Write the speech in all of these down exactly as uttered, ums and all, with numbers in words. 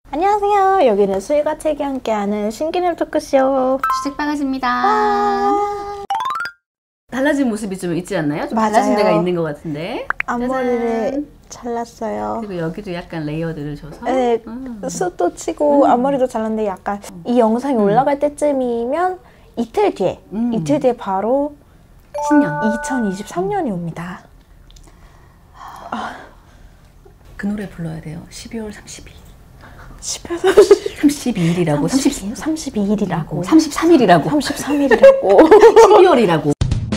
안녕하세요. 여기는 수희가 책이 함께하는 신개념 토크쇼 수책바가지입니다. 아 달라진 모습이 좀 있지 않나요? 좀 맞아요. 달라진 데가 있는 것 같은데. 앞머리를 짜잔. 잘랐어요. 그리고 여기도 약간 레이어드를 줘서 네, 음. 숱도 치고 음. 앞머리도 잘랐는데 약간 음. 이 영상이 음. 올라갈 때쯤이면 이틀 뒤에 음. 이틀 뒤에 바로 신년 이천이십삼 년이 옵니다. 아. 그 노래 불러야 돼요. 십이월 삼십일. 십이월 삼십 삼십이일이라고 삼십, 삼십이일이라고 삼십삼일이라고 삼십삼일이라고 십이월이라고.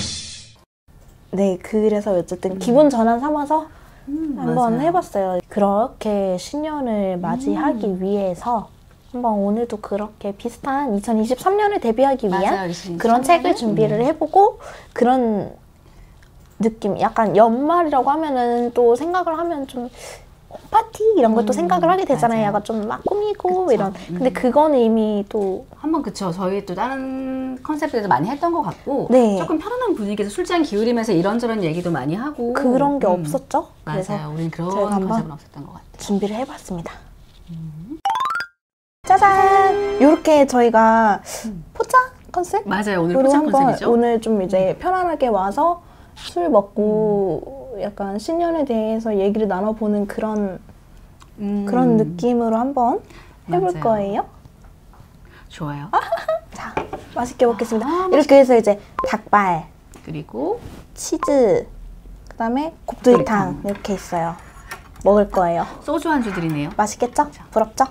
네, 그래서 어쨌든 음. 기분 전환 삼아서 음, 한번 맞아요. 해봤어요. 그렇게 신년을 맞이하기 음. 위해서 한번 오늘도 그렇게 비슷한 이천이십삼 년을 대비하기 위한 맞아요, 이천이십삼 그런 책을 준비를 음. 해보고 그런 느낌, 약간 연말이라고 하면은 또 생각을 하면 좀 홈파티 이런 것도 음, 생각을 하게 되잖아요. 맞아요. 약간 좀 막 꾸미고 그쵸. 이런. 근데 음. 그거는 이미 또 한번 그쵸. 저희 또 다른 컨셉에서 많이 했던 것 같고 네. 조금 편안한 분위기에서 술잔 기울이면서 이런저런 얘기도 많이 하고 그런 게 음. 없었죠. 그래서 맞아요. 우린 그런 저희가 한번 컨셉은 없었던 것 같아요. 준비를 해봤습니다. 음. 짜잔! 이렇게 저희가 음. 포차 컨셉? 맞아요. 오늘 으로 포장 한번 컨셉이죠. 오늘 좀 이제 편안하게 와서 술 먹고 음. 약간 신년에 대해서 얘기를 나눠보는 그런 음. 그런 느낌으로 한번 해볼 맞아요. 거예요. 좋아요. 자, 맛있게 먹겠습니다. 아, 이렇게 해서 이제 닭발, 그리고 치즈, 그 다음에 곱돌이탕 곱돌이탕. 이렇게 있어요. 먹을 거예요. 소주 한 주 드리네요. 맛있겠죠? 부럽죠?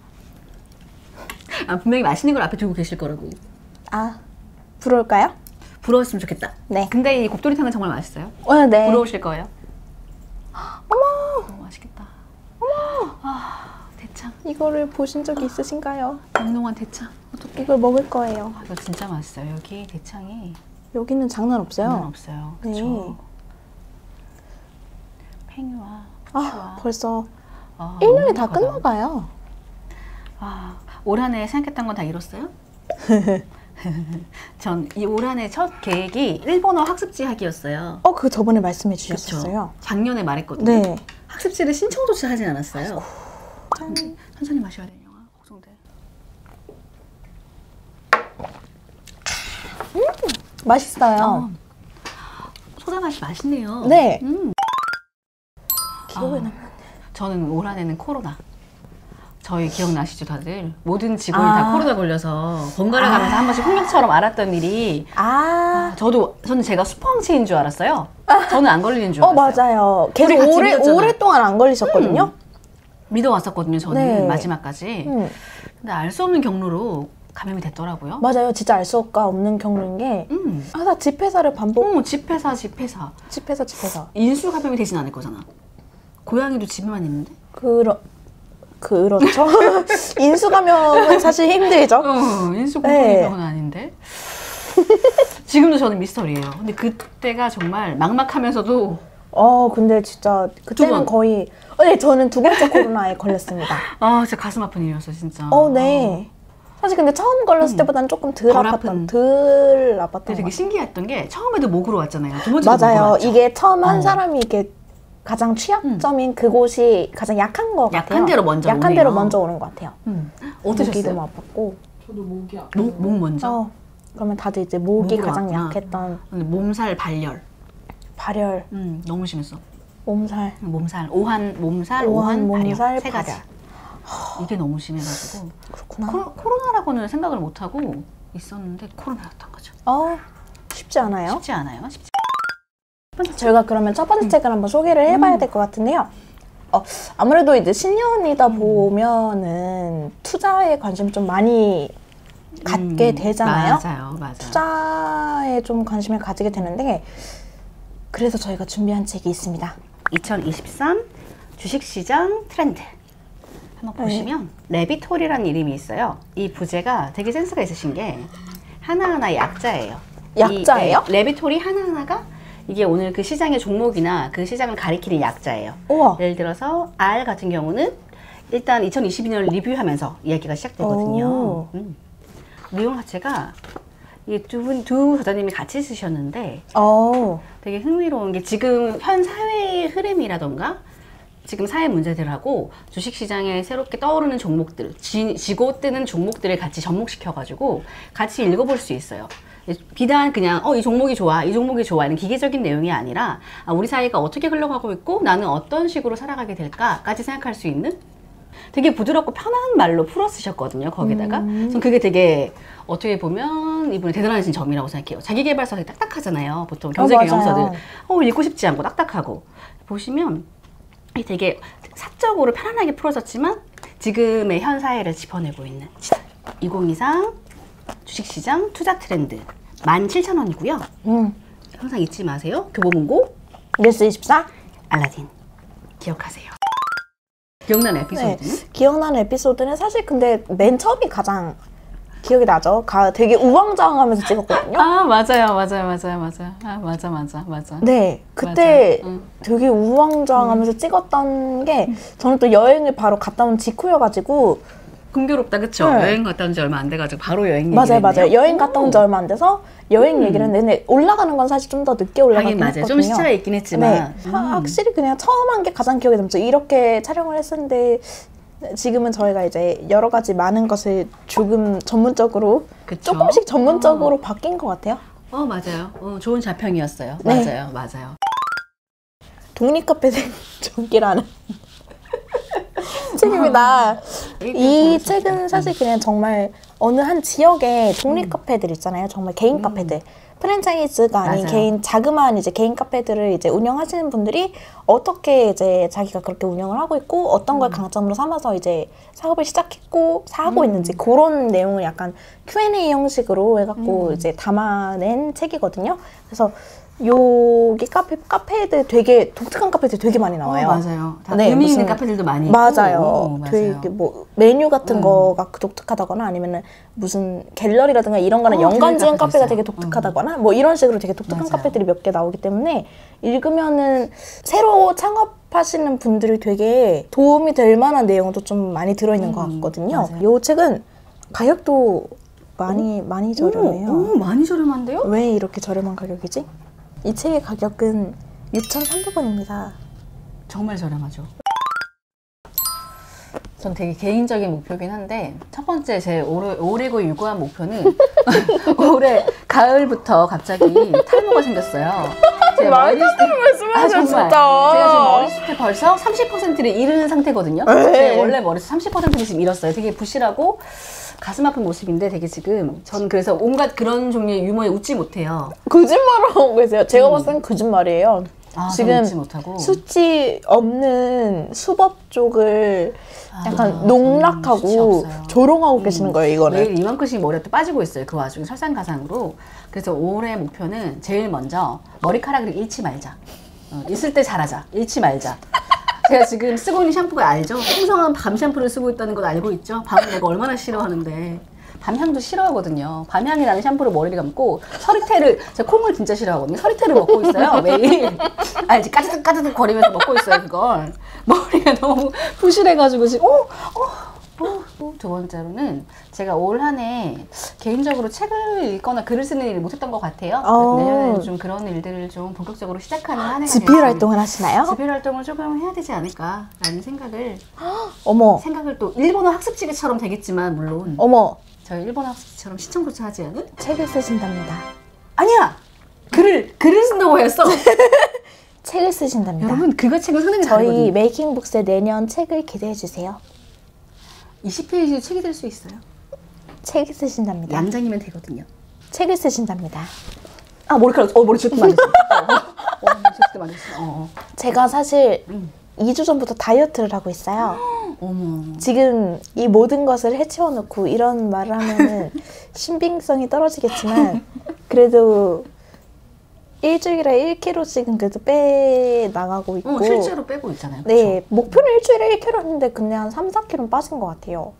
아, 분명히 맛있는 걸 앞에 두고 계실 거라고. 아, 부러울까요? 부러웠으면 좋겠다. 네. 근데 이 곱돌이탕은 정말 맛있어요. 어, 네. 부러우실 거예요. 어머! 너무 맛있겠다. 어머! 아, 대창. 이거를 보신 적이 있으신가요? 영롱한 대창. 어떡해. 이걸 먹을 거예요. 아, 이거 진짜 맛있어요. 여기 대창이 여기는 장난 없어요. 장난 없어요. 네. 그쵸? 팽이와 부추와. 아, 벌써 아, 일 년이 너무 다 행복하다. 끝나가요. 아, 올 한 해 생각했던 건 다 이뤘어요? 전 이 올 한 해 첫 계획이 일본어 학습지 하기였어요. 어, 그거 저번에 말씀해 주셨었어요. 그쵸? 작년에 말했거든요. 네. 학습지를 신청조차 하진 않았어요. 짠. 천천히 마셔야 돼요, 영화. 고성대. 맛있어요. 어. 소다 맛이 맛있네요. 네. 음. 기억에 아. 남는. 저는 올 한 해는 코로나. 저희 기억나시죠, 다들? 모든 직원이 아. 다 코로나 걸려서 번갈아 가면서 아. 한 번씩 홍역처럼 앓았던 일이. 아, 저도 저는 제가 수펑치인 줄 알았어요. 저는 안 걸리는 줄 어, 알았어요. 맞아요. 계속 우리 같이 오래, 믿었잖아. 오랫동안 안 걸리셨거든요. 음. 믿어왔었거든요, 저는 네. 마지막까지. 음. 근데 알 수 없는 경로로 감염이 됐더라고요. 맞아요. 진짜 알 수가 없는 경로인 게 음. 항상 집회사를 반복, 어, 집회사, 집회사. 집회사, 집회사. 인수 감염이 되진 않을 거잖아. 고양이도 집에만 있는데? 그러, 그렇죠. 인수감염은 사실 힘들죠. 어, 인수 네. 공포병은 아닌데? 지금도 저는 미스터리예요. 근데 그때가 정말 막막하면서도 어, 근데 진짜 두 그때는 번. 거의, 어, 네, 저는 두 번째 코로나에 걸렸습니다. 아, 진짜 가슴 아픈 일이었어, 진짜. 어, 네. 사실 근데 처음 걸렸을 음. 때보다는 조금 덜, 덜 아팠던, 아픈. 덜 아팠던 것 근데 되게 같아요. 신기했던 게 처음에도 목으로 왔잖아요. 두 번째도 목으로 맞아요. 왔죠. 이게 처음 한 어. 사람이 이게 가장 취약점인 그곳이 가장 약한 것 같아요. 약한 데로 먼저 약한 오네요. 데로 먼저 오는 것 같아요. 음. 목이 어떠셨어요? 너무 아팠고. 저도 목이 아파. 목, 목 먼저? 어, 그러면 다들 이제 목이 목으로 가장 왔구나. 약했던 근데 몸살 발열. 발열, 음, 너무 심했어. 몸살. 몸살, 오한 몸살, 오한, 오한, 몸살, 발열. 세 가지. 발열. 이게 너무 심해가지고 그렇구나. 코로, 코로나라고는 생각을 못하고 있었는데 코로나였던 거죠. 어, 쉽지 않아요. 쉽지 않아요. 쉽지 저희가 그러면 첫 번째 책을 한번 소개를 해봐야 음. 될 것 같은데요. 어, 아무래도 이제 신년이다 음. 보면은 투자에 관심 좀 많이 갖게 음, 되잖아요. 맞아요, 맞아요. 투자에 좀 관심을 가지게 되는데 그래서 저희가 준비한 책이 있습니다. 이천이십삼 주식시장 트렌드. 한번 네. 보시면 레비토리라는 이름이 있어요. 이 부제가 되게 센스가 있으신 게 하나하나 약자예요. 약자예요? 이, 네, 레비토리 하나하나가 이게 오늘 그 시장의 종목이나 그 시장을 가리키는 약자예요. 우와. 예를 들어서 R 같은 경우는 일단 이천이십이 년을 리뷰하면서 이야기가 시작되거든요. 오. 음. 내용 자체가 두 분, 두 저자님이 같이 쓰셨는데 어. 되게 흥미로운 게 지금 현 사회의 흐름이라던가 지금 사회 문제들하고 주식시장에 새롭게 떠오르는 종목들, 지, 지고 뜨는 종목들을 같이 접목시켜가지고 같이 읽어볼 수 있어요. 비단 그냥 어, 이 종목이 좋아, 이 종목이 좋아 이런 기계적인 내용이 아니라 아, 우리 사회가 어떻게 흘러가고 있고 나는 어떤 식으로 살아가게 될까까지 생각할 수 있는 되게 부드럽고 편한 말로 풀어 쓰셨거든요. 거기다가 음. 전 그게 되게 어떻게 보면 이분이 대단하신 점이라고 생각해요. 자기계발서가 딱딱하잖아요. 보통 경제경영서들 어, 어, 읽고 싶지 않고 딱딱하고 보시면 되게 사적으로 편안하게 풀어졌지만 지금의 현 사회를 짚어내고 있는 이천이십삼 주식시장 투자 트렌드 만 칠천 원이고요. 음. 항상 잊지 마세요. 교보문고 뉴스 이십사 알라딘 기억하세요. 기억나는 에피소드는? 네, 기억나는 에피소드는 사실 근데 맨 처음이 가장 기억이 나죠. 가 되게 우왕좌왕하면서 찍었거든요. 아 맞아요, 맞아요, 맞아요, 맞아요. 아 맞아, 맞아, 맞아. 네, 그때 맞아. 응. 되게 우왕좌왕하면서 음. 찍었던 게 저는 또 여행을 바로 갔다 온 직후여가지고 공교롭다, 그쵸? 네. 여행 갔다 온 지 얼마 안 돼가지고 바로 여행 얘기를 맞아요, 했네요. 맞아요. 여행 갔다 온 지 얼마 안 돼서 여행 음. 얘기를 했는데 올라가는 건 사실 좀 더 늦게 올라가긴 맞아요. 했거든요. 좀 시차가 있긴 했지만 네, 음. 확실히 그냥 처음 한 게 가장 기억에 남죠. 이렇게 촬영을 했었는데 지금은 저희가 이제 여러 가지 많은 것을 조금 전문적으로 그쵸? 조금씩 전문적으로 어. 바뀐 것 같아요. 어 맞아요. 어, 좋은 자평이었어요. 네. 맞아요, 맞아요. 독립카페 생존기라는 책입니다. 이 책은 사실 그냥 정말 어느 한 지역에 독립 카페들 있잖아요. 정말 개인 음. 카페들. 프랜차이즈가 아닌 맞아요. 개인 자그마한 이제 개인 카페들을 이제 운영하시는 분들이 어떻게 이제 자기가 그렇게 운영을 하고 있고 어떤 걸 음. 강점으로 삼아서 이제 사업을 시작했고 하고 음. 있는지 그런 내용을 약간 큐 앤 에이 형식으로 해갖고 음. 이제 담아낸 책이거든요. 그래서 여기 카페 카페들 되게 독특한 카페들 되게 많이 나와요. 어, 맞아요. 다 네, 의미 있는 무슨- 카페들도 많이 있고. 맞아요. 오, 맞아요. 되게 뭐 메뉴 같은 음. 거가 독특하다거나 아니면은 무슨 갤러리라든가 이런 거는 어, 연관 지은 갤러리 카페도 카페가 있어요. 되게 독특하다거나 뭐 이런 식으로 되게 독특한 맞아요. 카페들이 몇 개 나오기 때문에 읽으면은 새로 창업하시는 분들이 되게 도움이 될 만한 내용도 좀 많이 들어있는 것 음, 같거든요. 맞아요. 이 책은 가격도 많이 많이 저렴해요. 오, 오, 많이 저렴한데요? 왜 이렇게 저렴한 가격이지? 이 책의 가격은 육천삼백 원입니다. 정말 저렴하죠. 전 되게 개인적인 목표긴 한데 첫 번째 제 오래, 오래고 유구한 목표는 올해 가을부터 갑자기 탈모가 생겼어요. 제 말도 안 되는 아, 말씀하세요, 정말. 진짜. 제가 지금 머리숱에 벌써 삼십 퍼센트를 잃은 상태거든요. 에이. 제 원래 머리숱 삼십 퍼센트를 지금 잃었어요. 되게 부실하고 가슴 아픈 모습인데 되게 지금 저는 그래서 온갖 그런 종류의 유머에 웃지 못해요. 거짓말을 하고 계세요. 제가 음. 봤을 땐 거짓말이에요. 아, 지금 웃지 못하고. 수치 없는 수법 쪽을 아, 약간 저는 수치 농락하고 없어요. 조롱하고 음. 계시는 거예요, 이거는. 매일 이만큼씩 머리가 또 빠지고 있어요. 그 와중에 설상가상으로. 그래서 올해 목표는 제일 먼저 머리카락을 잃지 말자. 어, 있을 때 잘하자. 잃지 말자. 제가 지금 쓰고 있는 샴푸가 알죠? 풍성한 밤 샴푸를 쓰고 있다는 걸 알고 있죠? 밤을 내가 얼마나 싫어하는데. 밤향도 싫어하거든요. 밤향이 나는 샴푸로 머리를 감고 서리태를, 제가 콩을 진짜 싫어하거든요. 서리태를 먹고 있어요, 매일. 알지? 까지득 까지득 거리면서 먹고 있어요, 그걸. 머리가 너무 부실해가지고 지금, 어? 어? 어? 두 번째로는 제가 올 한 해 개인적으로 책을 읽거나 글을 쓰는 일을 못했던 것 같아요. 어. 내년에는 좀 그런 일들을 좀 본격적으로 시작하는 한 해가 집필 됐으면 활동을 하시나요? 집필 활동을 조금 해야 되지 않을까라는 생각을 어머, 생각을 또 일본어 학습지처럼 되겠지만 물론 어머, 저희 일본어 학습지처럼 시청조차 하지 않은 책을 쓰신답니다. 아니야 글을 글을 쓴다고 했어. 책을 쓰신답니다. 여러분 그거 책은 흔히 저희 다르거든요. 메이킹북스의 내년 책을 기대해 주세요. 이십 페이지 책이 될 수 있어요. 책을 쓰신답니다. 양장이면 되거든요. 책을 쓰신답니다. 아 머리카락 어 머리 쥐도 많이 했어. 어, 머리 쥐도 많이 했어. 어, 어. 제가 사실 음. 이 주 전부터 다이어트를 하고 있어요. 어머. 지금 이 모든 것을 해치워놓고 이런 말을 하면은 신빙성이 떨어지겠지만 그래도 일주일에 일 킬로그램씩은 그래도 빼 나가고 있고 어, 실제로 빼고 있잖아요. 네, 목표는 일주일에 일 킬로그램인데 그냥 한 삼, 사 킬로그램 빠진 것 같아요.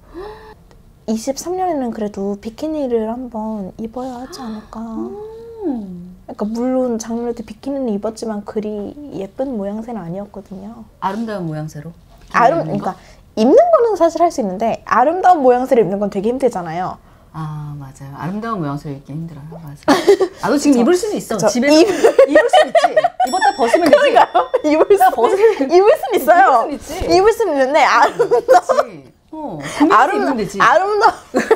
이십삼 년에는 그래도 비키니를 한번 입어야 하지 않을까. 음. 그러니까 물론 작년에 도 비키니는 입었지만 그리 예쁜 모양새는 아니었거든요. 아름다운 모양새로. 아름, 입는 거? 그러니까 입는 거는 사실 할 수 있는데 아름다운 모양새를 입는 건 되게 힘들잖아요. 아 맞아요. 아름다운 모양새를 입기 힘들어요. 맞아요. 나도 지금 입을 수는 있어. 그쵸. 집에서 입- 입을 수 있지. 입었다 벗으면 되지. 입을 수 벗으면 입을 순 있어요. 입을 순 있지. 입을 순 있는데 아름다워. 그렇지. 어, 아름 입으면 되지. 아름다워.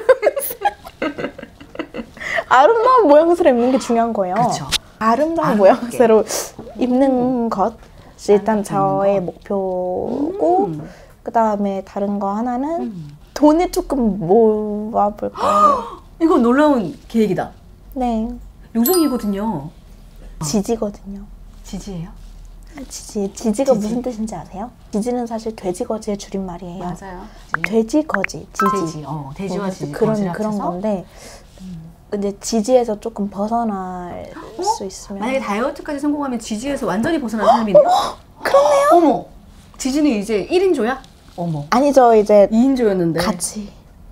아름다운 모양새로 입는 게 중요한 거예요. 그렇죠. 아름다운 아름답게. 모양새로 입는 것이 일단 아름답게 저의 입는 것. 목표고 음. 그 다음에 다른 거 하나는 음. 돈을 조금 모아볼까요? 이거 놀라운 계획이다. 네, 요정이거든요. 지지거든요. 지지예요? 지지, 지지가 지지. 무슨 뜻인지 아세요? 지지는 사실 돼지거지의 줄임말이에요. 맞아요. 돼지거지, 지지. 돼지. 어, 돼지와 어, 지지. 그런 거지를 그런 합쳐서? 건데 근데 지지에서 조금 벗어날 어? 수 있으면 만약에 다이어트까지 성공하면 지지에서 완전히 벗어난 사람이네요? 그렇네요. 어머. 지지는 이제 일 인조야? 어머. 아니죠 이제 이 인조였는데. 같이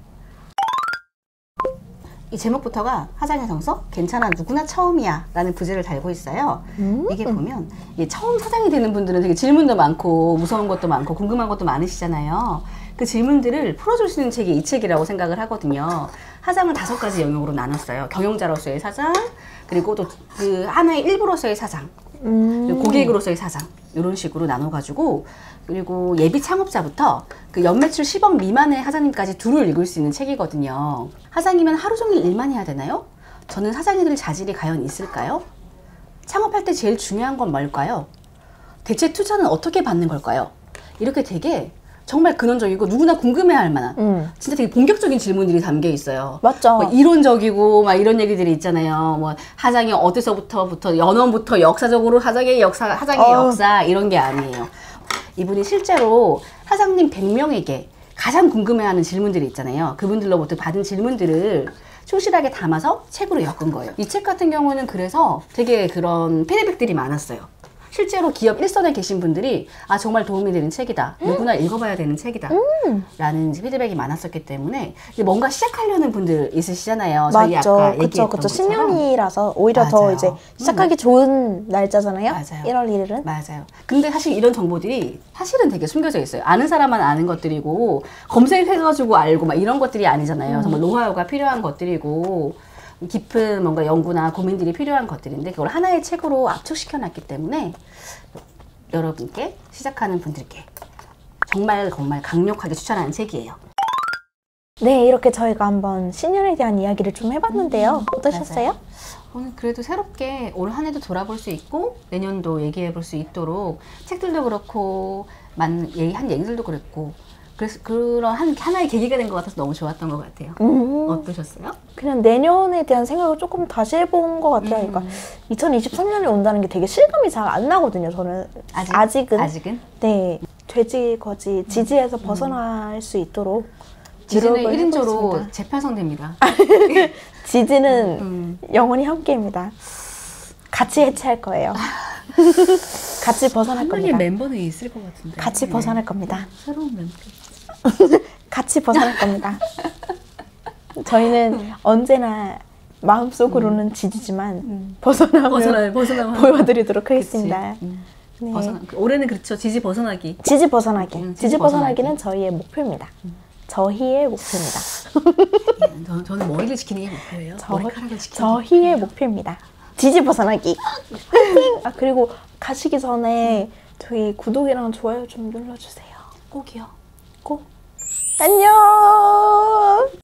이 제목부터가 화장의 정석? 괜찮아 누구나 처음이야 라는 부제를 달고 있어요. 음. 이게 보면 이게 처음 사장이 되는 분들은 되게 질문도 많고 무서운 것도 많고 궁금한 것도 많으시잖아요. 그 질문들을 풀어줄 수 있는 책이 이 책이라고 생각을 하거든요. 사장을 다섯 가지 영역으로 나눴어요. 경영자로서의 사장, 그리고 또 그 하나의 일부로서의 사장, 음. 그리고 고객으로서의 사장 이런 식으로 나눠가지고 그리고 예비 창업자부터 그 연매출 십억 미만의 사장님까지 둘을 읽을 수 있는 책이거든요. 사장이면 하루 종일 일만 해야 되나요? 저는 사장이 될 자질이 과연 있을까요? 창업할 때 제일 중요한 건 뭘까요? 대체 투자는 어떻게 받는 걸까요? 이렇게 되게 정말 근원적이고 누구나 궁금해할 만한 음. 진짜 되게 본격적인 질문들이 담겨 있어요. 맞죠. 뭐 이론적이고 막 이런 얘기들이 있잖아요. 뭐 하장이 어디서부터부터 연원부터 역사적으로 하장의 역사, 하장의 어. 역사 이런 게 아니에요. 이분이 실제로 사장님 백 명에게 가장 궁금해하는 질문들이 있잖아요. 그분들로부터 받은 질문들을 충실하게 담아서 책으로 엮은 거예요. 이 책 같은 경우는 그래서 되게 그런 피드백들이 많았어요. 실제로 기업 일선에 계신 분들이 아 정말 도움이 되는 책이다. 누구나 읽어봐야 되는 책이다. 음. 라는 피드백이 많았었기 때문에 이제 뭔가 시작하려는 분들 있으시잖아요. 저희 맞죠. 아까 그쵸, 얘기했던 그쵸. 것처럼. 신년이라서 오히려 더 맞아요. 이제 시작하기 좋은 날짜잖아요. 맞아요. 일월 일일은. 맞아요. 근데 사실 이런 정보들이 사실은 되게 숨겨져 있어요. 아는 사람만 아는 것들이고 검색해가지고 알고 막 이런 것들이 아니잖아요. 음. 정말 노하우가 필요한 것들이고 깊은 뭔가 연구나 고민들이 필요한 것들인데 그걸 하나의 책으로 압축시켜놨기 때문에 여러분께 시작하는 분들께 정말 정말 강력하게 추천하는 책이에요. 네, 이렇게 저희가 한번 신년에 대한 이야기를 좀 해봤는데요. 어떠셨어요? 맞아요. 오늘 그래도 새롭게 올 한 해도 돌아볼 수 있고 내년도 얘기해 볼 수 있도록 책들도 그렇고 만, 한 얘기들도 그랬고 그래서 그런 한, 하나의 계기가 된 것 같아서 너무 좋았던 것 같아요. 음. 어떠셨어요? 그냥 내년에 대한 생각을 조금 다시 해본 것 같아요. 음. 그러니까 이천이십삼 년이 온다는 게 되게 실감이 잘 안 나거든요. 저는 아직, 아직은 아직은? 네 돼지 거지 지지에서 벗어날 수 있도록 지지는 노력을 일 인조로 해보겠습니다. 재편성됩니다. 지지는 음. 영원히 함께입니다. 같이 해체할 거예요. 같이 벗어날 겁니다. 멤버는 있을 것 같은데. 같이 벗어날 겁니다. 새로운 멤버. 같이 벗어날 겁니다. 저희는 언제나 마음속으로는 지지지만 음. 벗어나면 벗어나, 벗어나면 보여드리도록 하겠습니다. 음. 네. 벗어나, 올해는 그렇죠. 지지 벗어나기. 지지 벗어나기. 음, 지지 지지 벗어나기는 벗어나기. 저희의 목표입니다. 저희의 목표입니다. 예, 저, 저는 머리를 지키는 게 목표예요. 저, 머리카락을 지키는 저희의 목표입니다. 지지 벗어나기. 화이팅! 아, 그리고 가시기 전에 저희 구독이랑 좋아요 좀 눌러주세요. 꼭이요. 꼭. 안녕!